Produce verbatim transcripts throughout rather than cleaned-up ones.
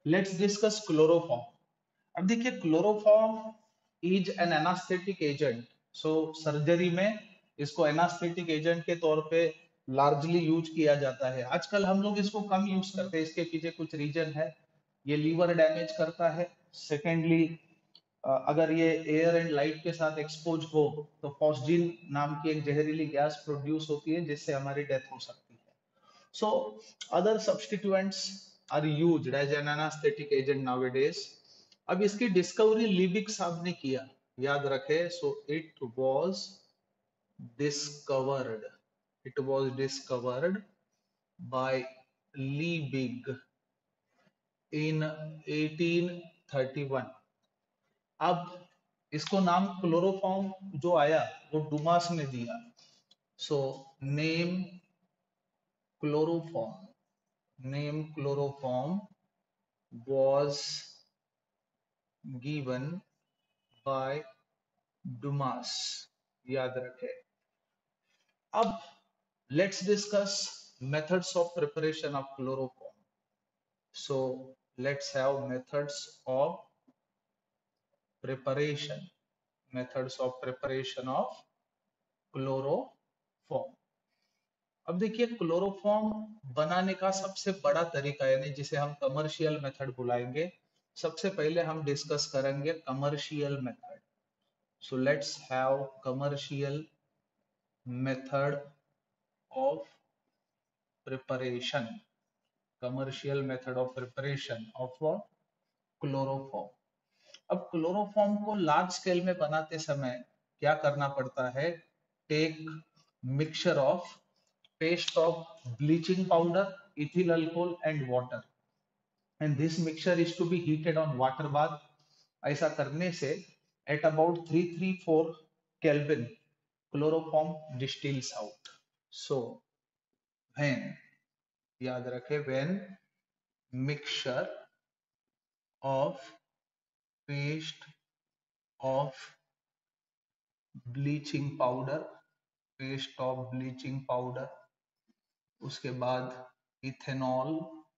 Let's discuss chloroform. अब देखिए, chloroform is an anaesthetic agent. So surgery में इसको एनास्थेटिक एजेंट के तौर पे लार्जली यूज किया जाता है। आजकल हम लोग इसको कम यूज करते हैं, इसके पीछे कुछ रीजन है। ये लीवर डैमेज करता है। सेकेंडली, अगर ये एयर एंड लाइट के साथ एक्सपोज हो तो फॉस्जिन नाम की एक जहरीली गैस प्रोड्यूस होती है, जिससे हमारी डेथ हो सकती है। So other substituents are used as an anesthetic agent nowadays. अब इसकी डिस्कवरी लिबिक साहब ने किया, याद रखे। So it was discovered it was discovered by Liebig in eighteen thirty one. अब इसको नाम क्लोरोफॉर्म जो आया वो डुमास ने दिया। So name chloroform name chloroform was given by Dumas, याद रखे। अब let's discuss methods of preparation of chloroform. So let's have methods of preparation methods of preparation of chloroform. अब देखिए, क्लोरोफॉर्म बनाने का सबसे बड़ा तरीका, यानी जिसे हम कमर्शियल मेथड बुलाएंगे, सबसे पहले हम डिस्कस करेंगे commercial method. So let's have commercial method of preparation. Commercial method of preparation of what? Chloroform. अब क्लोरोफॉर्म को लार्ज स्केल में बनाते समय क्या करना पड़ता है? Take mixture of paste of bleaching powder, ethyl alcohol and water, and this mixture is to be heated on water bath. ऐसा करने से at about three three four kelvin chloroform distils out. So when, याद रखे, when mixture of paste of bleaching powder paste of bleaching powder उसके बाद ethanol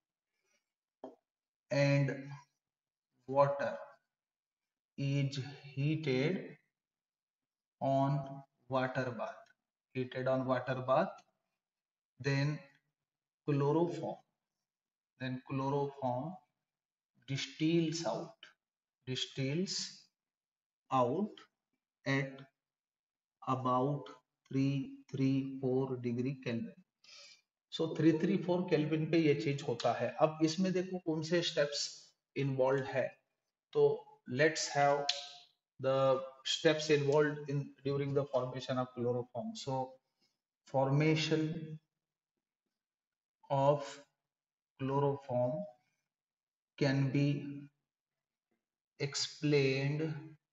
and water is heated on water bath heated on water bath then chloroform then chloroform distills out distills out at about three thirty-four degree Kelvin. So three three four kelvin पे ये चीज होता है। अब इसमें देखो कौन से स्टेप्स इन्वॉल्व है। तो let's have the steps involved in during the formation of chloroform. So formation of chloroform can be explained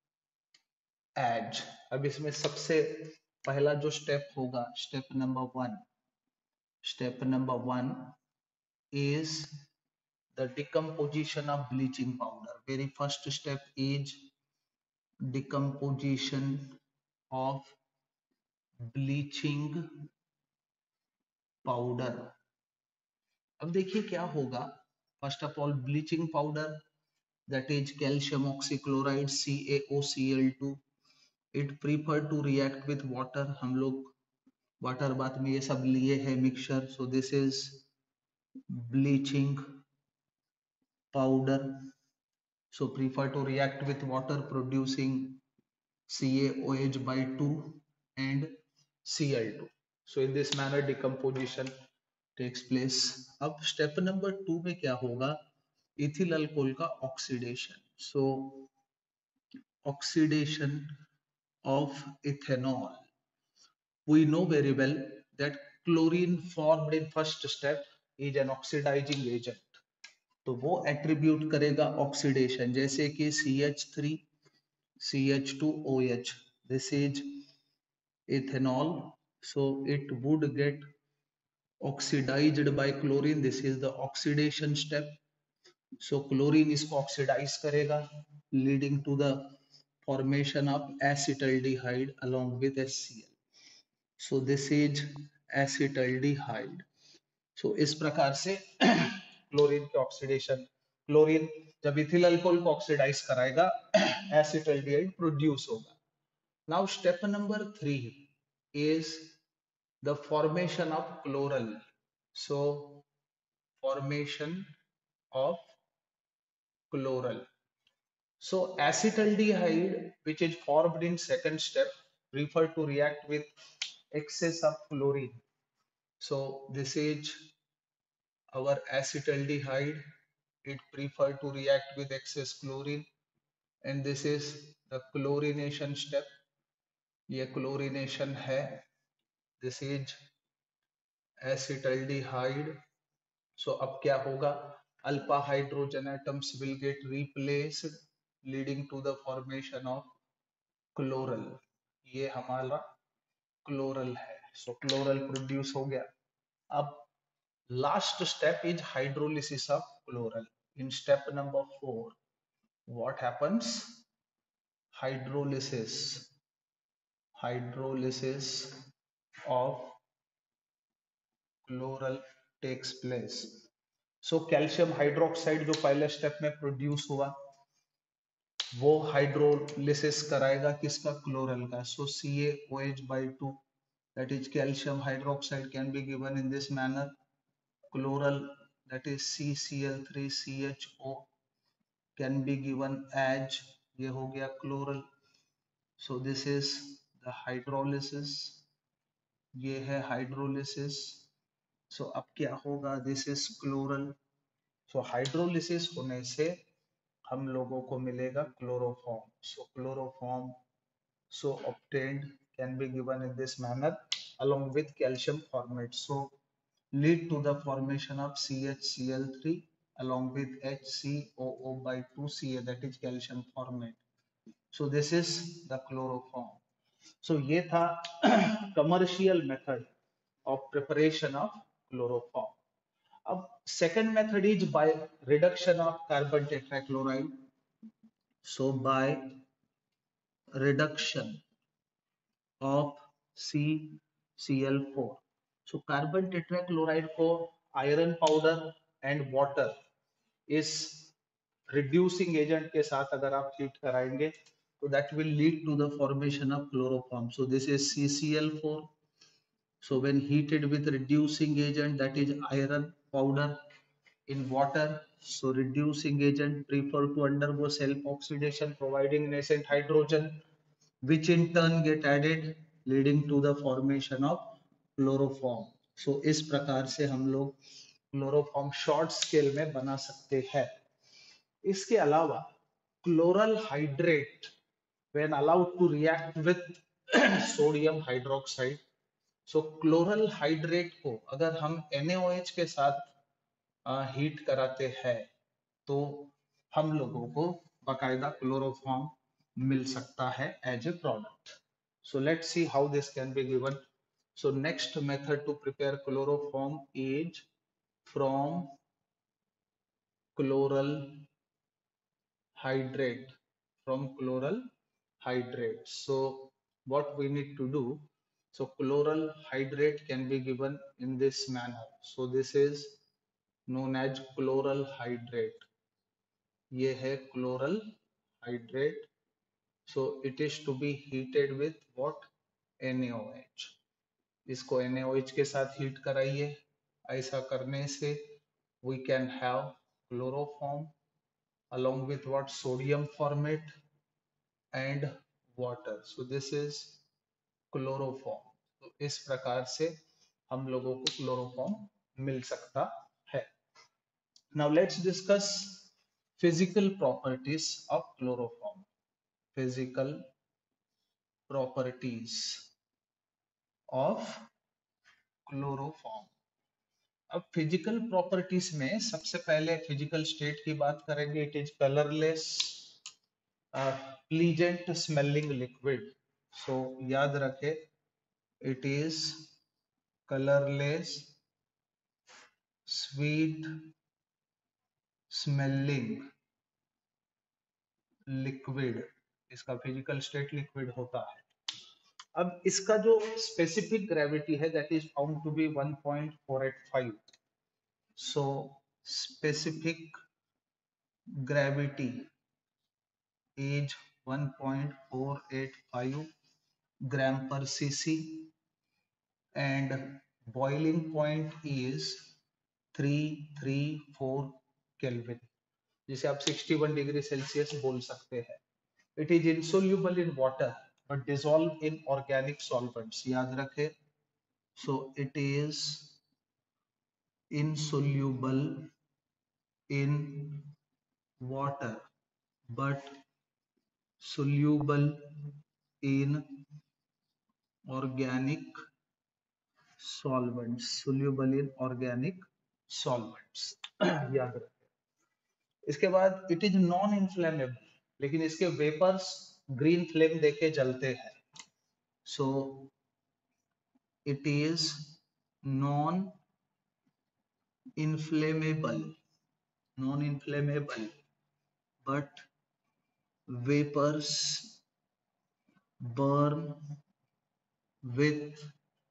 as, अब इसमें सबसे पहला जो स्टेप होगा, step number one step number one is the decomposition of bleaching powder. Very first step is decomposition of bleaching powder. अब देखिए क्या होगा। First of all, bleaching powder that is calcium oxychloride C A O C L two, it prefer to react with water. हम लोग water bath में ये सब लिए है mixture. So this is bleaching powder. So prefer to react with water producing C a O H by two and C L two. So in this manner decomposition takes place. अब step number two में क्या होगा? Ethyl alcohol का oxidation. So oxidation of ethanol, we know very well that chlorine formed in first step is an oxidizing agent. तो वो attribute करेगा oxidation, जैसे कि C H three C H two O H, this is ethanol, so it would get oxidized by chlorine. This is the oxidation step. So chlorine इसको oxidize करेगा, leading to the formation of acetaldehyde along with HCl. So this is acetaldehyde. So इस प्रकार से chlorine के oxidation chlorine जब ethyl alcohol को oxidise कराएगा acetaldehyde produce होगा. Now step number three is the formation of chloral. So formation of chloral. So acetaldehyde, which is formed in second step, prefer to react with excess of chlorine. So this is our acetaldehyde. It prefer to react with excess chlorine, and this is the chlorination step. ये chlorination है. This is acetaldehyde. So अब क्या होगा? Alpha hydrogen atoms will get replaced, leading to the formation of chloral. ये हमारा chloral है. So chloral produce हो गया. अब last step is hydrolysis of chloral. In step number four, what happens? Hydrolysis. Hydrolysis of chloral takes place. So calcium hydroxide जो पहले step में produce हुआ वो हाइड्रोलिसिस कराएगा किसका? क्लोरल का. So C A O H by two that is calcium hydroxide can be given in this manner. Chloral, that is C C L three C H O, can be given as, ये हो गया chloral. So this is the hydrolysis. ये है hydrolysis. So अब क्या होगा? This is chloral. So hydrolysis होने से हम लोगों को मिलेगा chloroform. So chloroform so obtained can be given in this manner along with calcium formate. So lead to the formation of C H C L three along with H C O O by two C A, that is calcium formate. So this is the chloroform. So ये था commercial method of preparation of chloroform. अब second method is by reduction of carbon tetrachloride. So by reduction of C C L four. So carbon tetrachloride को iron powder and water इस reducing agent के साथ अगर आप heat कराएंगे तो that will lead to the formation of chloroform. So this is C C L four. So when heated with reducing agent, that is iron powder in water, so reducing agent prefer to undergo self oxidation providing nascent hydrogen, which in turn get added leading to the formation of chloroform. So इस प्रकार से हम लोग chloroform short scale में बना सकते हैं. इसके अलावा chloral hydrate when allowed to react with sodium hydroxide. So chloral hydrate को अगर हम NaOH के साथ हीट कराते हैं तो हम लोगों को बकायदा क्लोरोफॉर्म मिल सकता है as a product. So let's see how this can be given. So next method to prepare chloroform is from chloral hydrate. From chloral hydrate. So what we need to do? So chloral hydrate can be given in this manner. So this is known as chloral hydrate. ये है chloral hydrate. So it is to be heated with what? NaOH. इसको NaOH के साथ heat कराइए. ऐसा करने से we can have chloroform along with what? Sodium formate and water. So this is chloroform. तो इस प्रकार से हम लोगों को क्लोरोफॉर्म मिल सकता है. Now let's discuss physical properties of chloroform. Physical properties of chloroform. अब फिजिकल प्रॉपर्टीज में सबसे पहले फिजिकल स्टेट की बात करेंगे. It is colourless pleasant smelling liquid. So याद रखे it is colourless sweet smelling liquid. इसका फिजिकल स्टेट लिक्विड होता है. अब इसका जो स्पेसिफिक ग्रेविटी है that is found to be one point four eight five. So specific gravity is one point four eight five gram per CC and boiling point is three three four kelvin, जिसे आप sixty one degree Celsius बोल सकते हैं. It is insoluble in water but dissolved in organic solvents. याद रखें. So it is insoluble in water but soluble in organic solvents. Soluble in organic solvents. याद रखें. इसके बाद इट इज नॉन इन्फ्लेमेबल, लेकिन इसके वेपर्स ग्रीन फ्लेम देके जलते हैं. So it is non inflammable, non inflammable but vapours burn with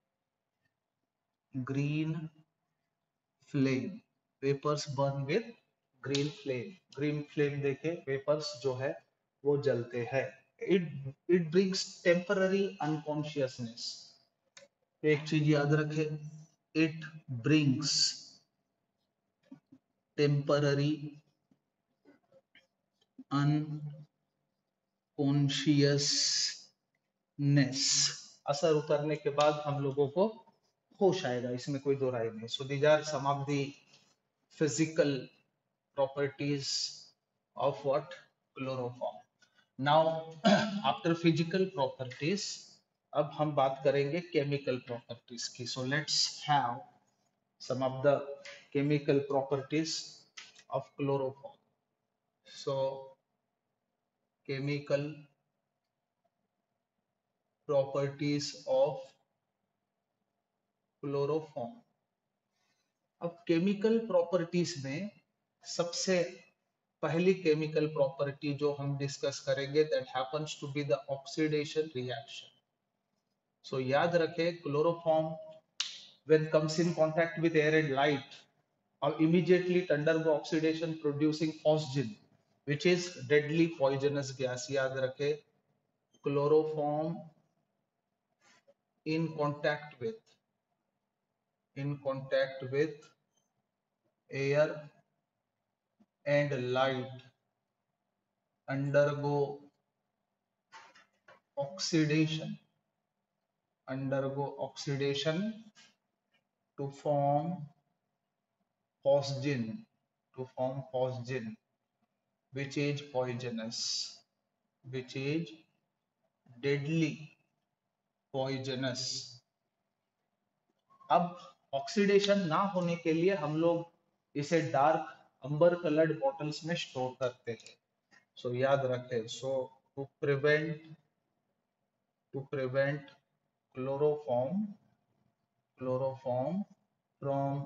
green flame. Vapours burn with green flame. Green flame देके वेपर्स जो है वो जलते हैं. It it brings temporary unconsciousness. एक चीज याद रखें, इट ब्रिंग्स टेम्पररी अनकॉन्शियसनेस. असर उतरने के बाद हम लोगों को होश आएगा, इसमें कोई दो राय नहीं. So these are some of the physical properties of what? Chloroform. Now after physical properties, अब हम बात करेंगे chemical properties की. So let's have some of the chemical properties of chloroform. So chemical properties of chloroform. अब chemical properties में सबसे पहली chemical property जो हम डिस्कस करेंगे, that happens to be the oxidation reaction. So याद रखें, chloroform when comes in contact with air and light और immediately it undergo oxidation producing phosgene which is deadly poisonous gas. याद रखें, chloroform in contact with in contact with air and light undergo oxidation undergo oxidation to form phosgene to form phosgene which is poisonous which is deadly poisonous. अब oxidation ना होने के लिए हम लोग इसे डार्क अंबर कलर्ड बॉटल्स में store करते हैं. सो so, याद रखें, so to prevent to prevent chloroform chloroform from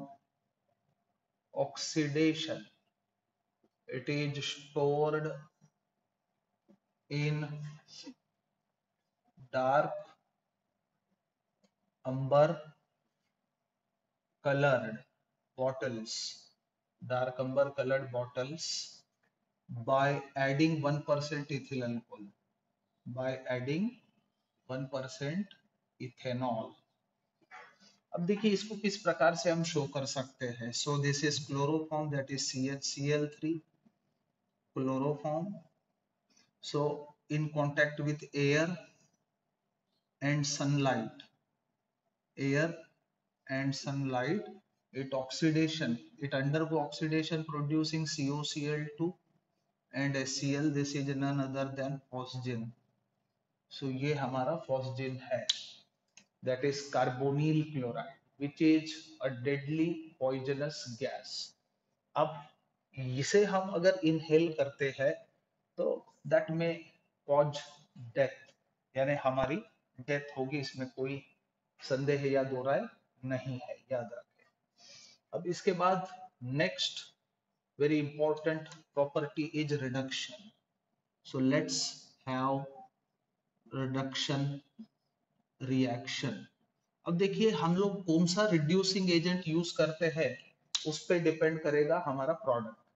oxidation, it is stored in dark amber colored bottles dark amber colored bottles by adding one percent ethyl alcohol by adding one percent ethanol. अब देखिए इसको किस प्रकार से हम show कर सकते हैं. So this is chloroform, that is C H C L three chloroform. So in contact with air and sunlight air and sunlight, it oxidation it undergo oxidation producing C o C l two and H C l. This is none other than phosgene. So ये हमारा phosgene है, that is carbonyl chloride which is a deadly poisonous gas. अब इसे हम अगर inhale करते हैं तो that may cause death, यानी हमारी डेथ होगी, इसमें कोई संदेह या दो राय नहीं है. याद रखें. अब इसके बाद next very important property is reduction. So let's have reduction reaction. अब देखिए हम लोग कौन सा रिड्यूसिंग एजेंट यूज करते हैं उस पर डिपेंड करेगा हमारा product.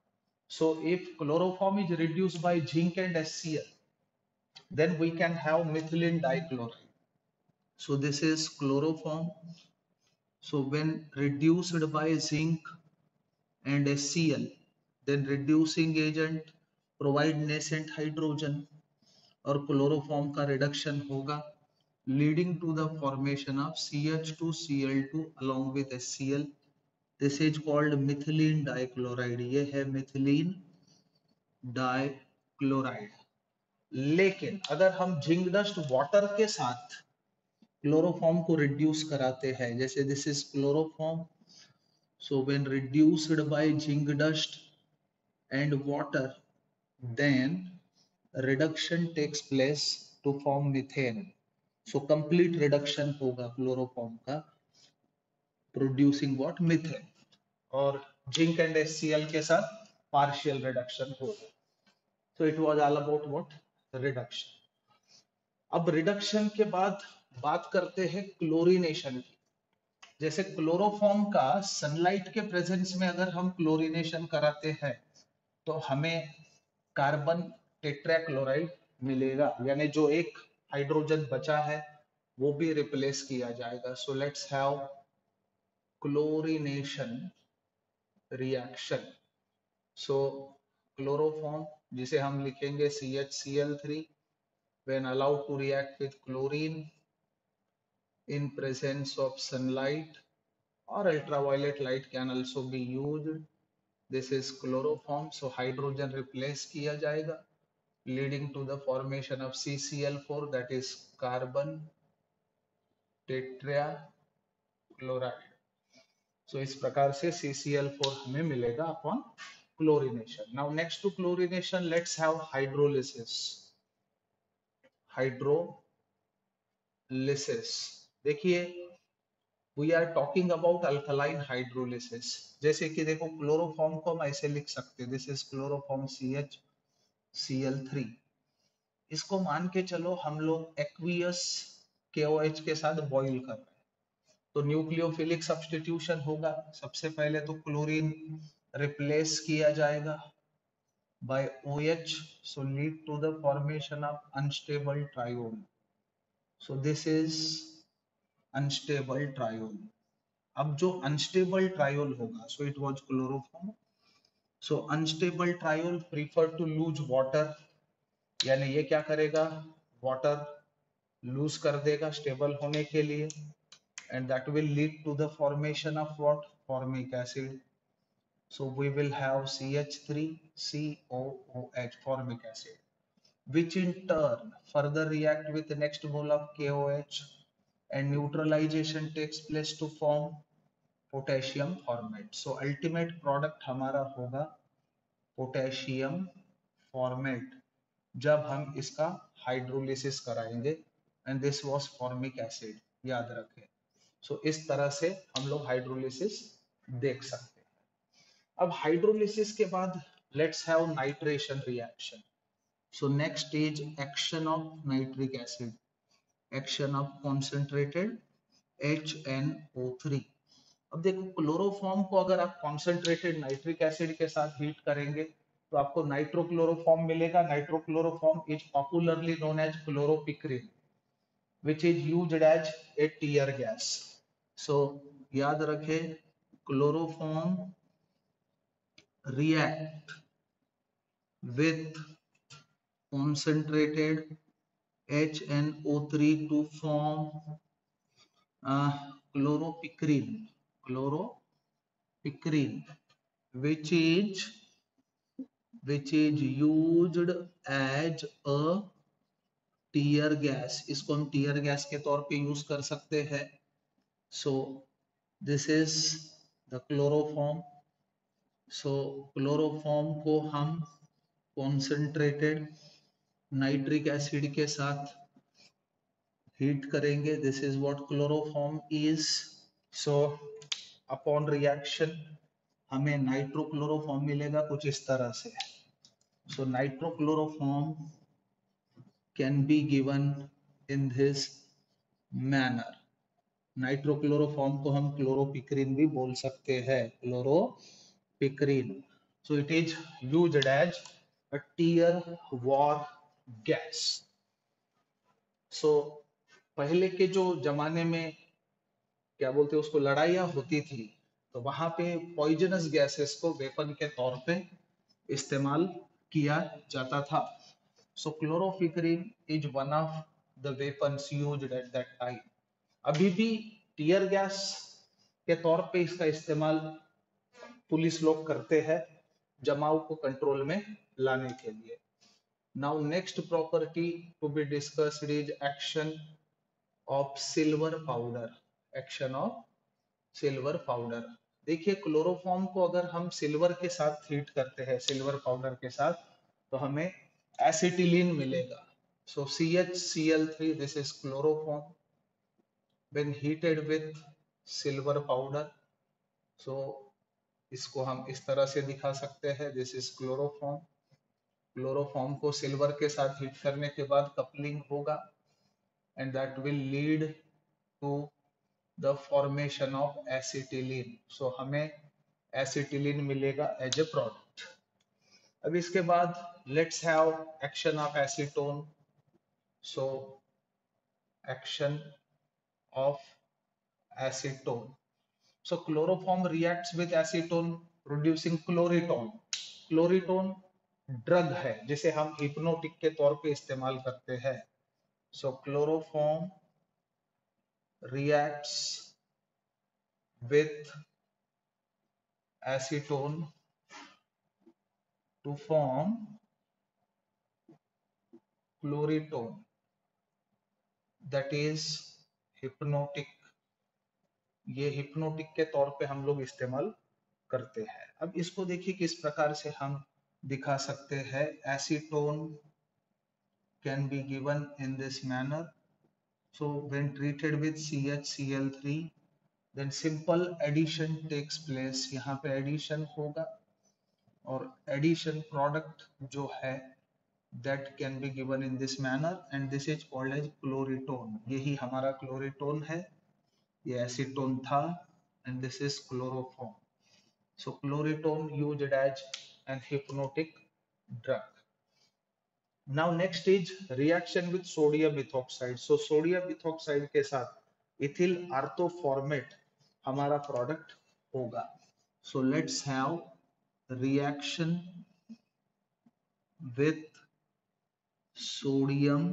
So if chloroform is reduced by zinc and HCl, then we can have methylene dichloride. So this is chloroform. So when reduced by zinc and HCl, then reducing agent provide nascent hydrogen और chloroform का reduction होगा, leading to the formation of C H two C L two along with HCl. This is called methylene dichloride. ये है methylene dichloride. लेकिन अगर हम zinc dust water के साथ क्लोरोफॉर्म को रिड्यूस कराते हैं, जैसे this is chloroform, so when reduced by zinc dust and water, then reduction takes place to form methane. So complete reduction होगा क्लोरोफॉर्म का, प्रोड्यूसिंग व्हाट, मीथेन. और जिंक एंड HCl के साथ पार्शियल रिडक्शन होगा. So it was all about what, reduction. अब reduction के बाद बात करते हैं क्लोरीनेशन की. जैसे क्लोरोफॉर्म का सनलाइट के प्रेजेंस में अगर हम क्लोरीनेशन कराते हैं तो हमें कार्बन टेट्राक्लोराइड मिलेगा, यानी जो एक हाइड्रोजन बचा है वो भी रिप्लेस किया जाएगा. So let's have chlorination reaction. So chloroform जिसे हम लिखेंगे C H C L three, when allowed to react with chlorine in presence of sunlight or ultraviolet light can also be used. This is chloroform. So hydrogen replace किया जाएगा, leading to the formation of C C L four, that is carbon tetrachloride. So इस प्रकार से C C L four हमें मिलेगा upon chlorination. Now next to chlorination, let's have hydrolysis. Hydrolysis. देखिए, we are talking about alkaline hydrolysis. जैसे कि देखो chloroform को हम ऐसे लिख सकते हैं, this is chloroform C H C L three. इसको मान के चलो हम लोग एक्वियस K O H के साथ बॉइल कर रहे हैं, तो न्यूक्लियोफिलिक सब्स्टिट्यूशन होगा. सबसे पहले तो क्लोरीन रिप्लेस किया जाएगा by OH, so lead to the formation of unstable trione. So this is unstable trione. अब जो अनस्टेबल ट्रायोल होगा, so it was chloroform. So unstable triol prefer to lose water, यानी ये क्या करेगा, वाटर लूज कर देगा स्टेबल होने के लिए, and that will lead to the formation of what, formic acid. So we will have C H three C O O H, formic acid, which in turn further react with the next mole of K O H and neutralization takes place to form potassium formate. So ultimate product हमारा होगा potassium formate जब हम इसका hydrolysis कराएंगे, and this was formic acid, याद रखें. सो so, इस तरह से हम लोग हाइड्रोलिसिस देख सकते हैं. अब हाइड्रोलिसिस के बाद let's have nitration reaction. So next is action of nitric acid, action of concentrated H N O three. अब देखो क्लोरोफॉर्म को अगर आप कॉन्सेंट्रेटेड नाइट्रिक एसिड के साथ हीट करेंगे तो आपको नाइट्रोक्लोरोफॉर्म मिलेगा. Nitrochloroform is popularly known as chloropicrin, which is used as a tear gas. So याद रखें, chloroform react with concentrated H N O three to form uh, chloropicrin, chloropicrin, which is which is used as a tear gas. इसको हम tear gas के तौर पे use कर सकते हैं. So this is the chloroform. So chloroform को हम कॉन्सेंट्रेटेड नाइट्रिक एसिड के साथ हीट करेंगे. This is what chloroform is. So upon reaction हमें नाइट्रोक्लोरोफॉर्म मिलेगा कुछ इस तरह से. So nitrochloroform can be given in this manner. Nitrochloroform को हम क्लोरोपिक्रिन भी बोल सकते हैं, chloropicrin. So it is used as a tier war gas. So पहले के जो जमाने में क्या बोलते हैं उसको, लड़ाइयाँ होती थी, तो वहां पे पॉइजनस गैसेस को वेपन के तौर पे इस्तेमाल किया जाता था. So chloropicrin is one of the weapons used at that time. अभी भी टीयर गैस के तौर पे इसका इस्तेमाल पुलिस लोग करते हैं जमाव को कंट्रोल में लाने के लिए. Now next property to be discussed is action of silver powder. Action of silver powder. देखिए क्लोरोफॉर्म को अगर हम सिल्वर के साथ हीट करते हैं, सिल्वर पाउडर के साथ, तो हमें एसिटिलीन मिलेगा. So C H C L three, this is chloroform when heated with silver powder. So इसको हम इस तरह से दिखा सकते हैं, दिस इज क्लोरोफॉर्म. क्लोरोफॉर्म को सिल्वर के साथ हीट करने के बाद कपलिंग होगा and that will lead to the formation of acetylene. So हमें एसिटिलीन मिलेगा एज ए प्रोडक्ट. अब इसके बाद let's have action of acetone. So action of acetone. So chloroform reacts with acetone producing chloritone. Chloritone drug है जिसे हम hypnotic के तौर पे इस्तेमाल करते हैं. So chloroform reacts with acetone to form chloritone, that is hypnotic. ये हिप्नोटिक के तौर पे हम लोग इस्तेमाल करते हैं. अब इसको देखिए किस प्रकार से हम दिखा सकते हैं. Acetone can be given in this manner. So when treated with C H C L three, then simple addition takes place. यहाँ पे addition होगा और addition product जो है that can be given in this manner and this is called as chloritone. यही हमारा chloritone है, ये acetone था and this is chloroform. So chloritone used as an hypnotic drug. Now next is reaction with sodium ethoxide. So sodium ethoxide के साथ ethyl orthoformate हमारा product होगा. So let's have reaction with sodium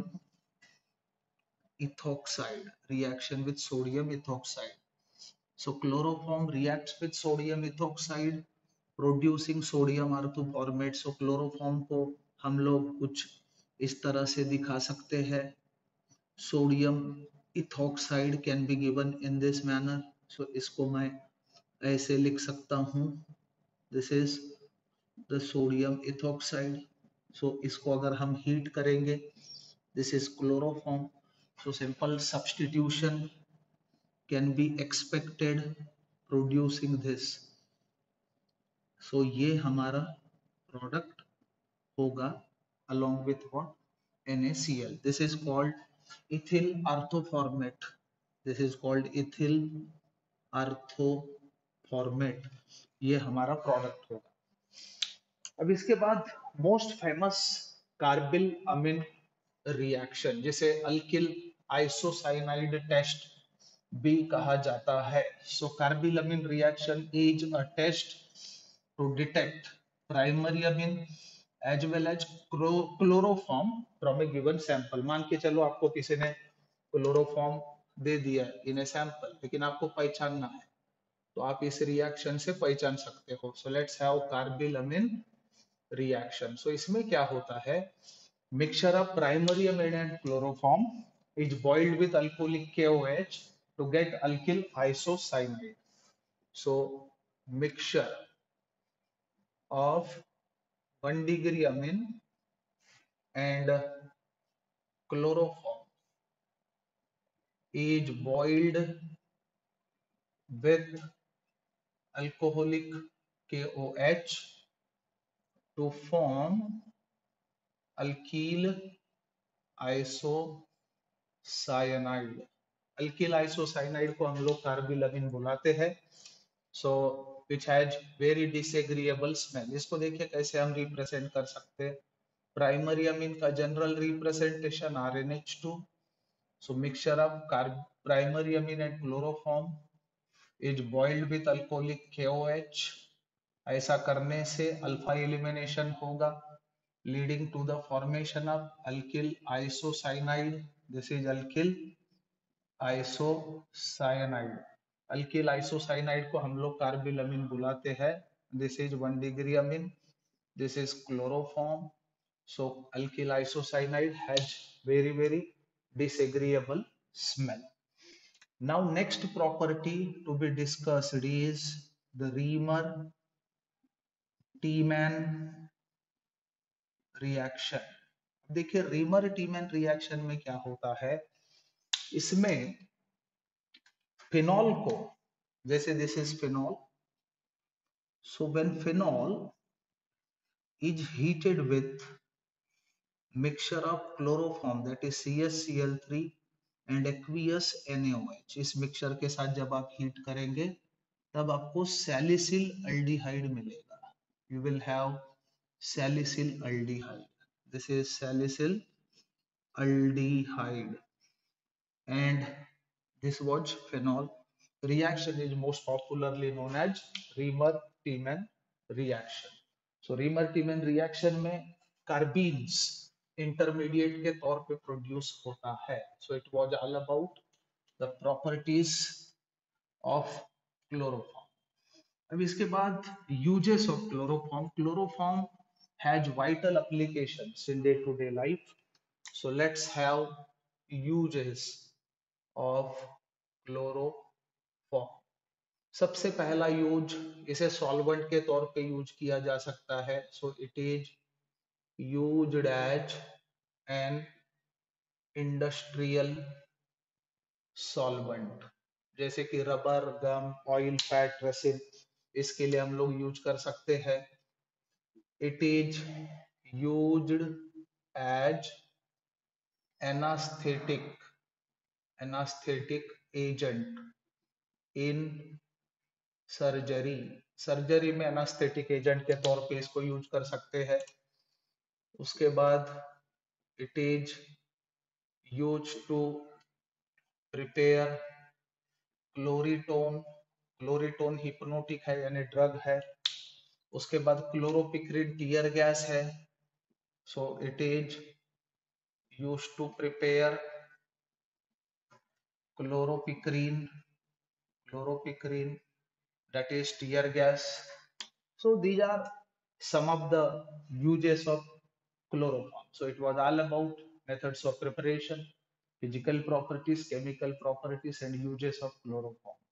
ethoxide. Reaction with sodium ethoxide. So chloroform reacts with sodium ethoxide producing sodium orthoformate. So chloroform को हम लोग कुछ इस तरह से दिखा सकते हैं. Sodium ethoxide can be given in this manner. So इसको मैं ऐसे लिख सकता हूँ, this is the sodium ethoxide. So इसको अगर हम हीट करेंगे, this is chloroform. So simple substitution can be expected producing this. So ये हमारा प्रोडक्ट होगा along with what? NaCl. This is called ethyl orthoformate. This is called ethyl orthoformate. ये हमारा product होगा. अब इसके बाद most famous carbylamine reaction, जिसे अल्किल आइसोसाइनाइड टेस्ट भी कहा जाता है. So carbylamine reaction is a test to detect primary amine as well as chloroform from a given sample. मान के चलो आपको किसी ने क्लोरोफॉर्म दे दिया इन ए सैंपल, लेकिन आपको पहचानना है, तो आप इस रिएक्शन से पहचान सकते हो. So let's have carbylamine reaction. So इसमें क्या होता है, mixture of primary amine and chloroform is boiled with alcoholic K O H to get alkyl isocyanide. So mixture of one degree amine and chloroform is boiled with alcoholic K O H to form alkyl isocyanide. alkyl isocyanide को हम लोग carbyl अमीन बुलाते हैं. सो which has very disagreeable smell. इसको देखिए कैसे हम represent कर सकते हैं. प्राइमरी अमीन का general representation R N H two. So mixture of carb primary amine and chloroform is boiled with alcoholic K O H. ऐसा करने से अल्फा एलिमिनेशन होगा leading to the formation of alkyl isocyanide. This is alkyl isocyanide. alkyl isocyanide को हम लोग carbyl अमीन बुलाते हैं. This is one degree amine. This is chloroform. So alkyl isocyanide has very very disagreeable smell. Now next property to be discussed is the Riemann-Tiemann reaction. देखिए Riemann-Tiemann reaction में क्या होता है, इसमें फिनॉल को, जैसे this is phenol, so when phenol is heated with mixture of chloroform, that is C S C L three and aqueous N A O H, इस mixture के साथ जब आप हीट करेंगे तब आपको सैलिसिल अल्डिहाइड मिलेगा. You will have salicyl aldehyde. This is salicyl aldehyde and this was phenol. Reaction is most popularly known as Riemann-Tiemann reaction. So Riemann-Tiemann reaction में कार्बीन्स इंटरमीडिएट के तौर पे प्रोड्यूस होता है. So it was all about the properties of chloroform. अब इसके बाद uses of chloroform. Chloroform has vital applications in day to day life. So let's have uses of chloroform. सबसे पहला यूज, इसे सॉल्वेंट के तौर पे यूज किया जा सकता है. So it is used as an industrial solvent. जैसे कि rubber, gum, oil, fat, resin, इसके लिए हम लोग यूज कर सकते हैं. It is used as anaesthetic anaesthetic agent in surgery. Surgery में एनास्थेटिक एजेंट के तौर पे इसको यूज कर सकते हैं. उसके बाद it is use to prepare chloritone. Chloritone hypnotic है यानी ड्रग है. उसके बाद क्लोरोपिक्रिन टीयर गैस है. So it is use to prepare chloropicrin chloropicrin that is tear gas. So these are some of the uses of chloroform. So it was all about methods of preparation, physical properties, chemical properties and uses of chloroform.